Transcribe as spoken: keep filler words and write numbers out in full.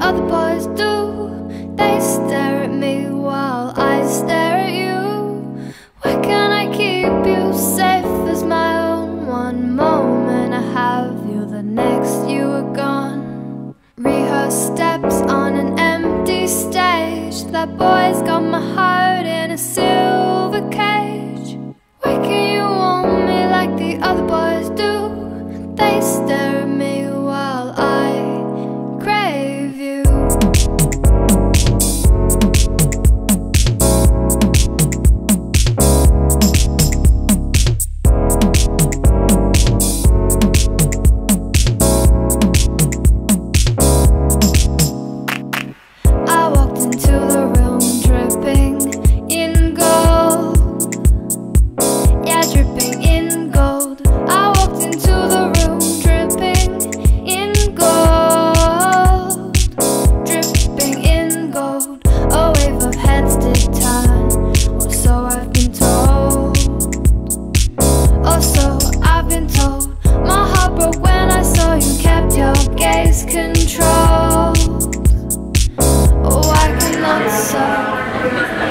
other boys do. They stare at me while I stare at you. Where can I keep you safe as my own? One moment I have you, the next you are gone. Rehearsed steps on an empty stage. That boy's got my heart in a silver cage. Why can you want me like the other boys do? They stare at me while I crave you. I walked into the room dripping in gold. Yeah, dripping in gold. I walked into the room dripping in gold. Dripping in gold. A wave of heads did turn, or so I've been told. Or so I've been told. My heart broke when I saw you kept your gaze controlled. Oh, I cannot so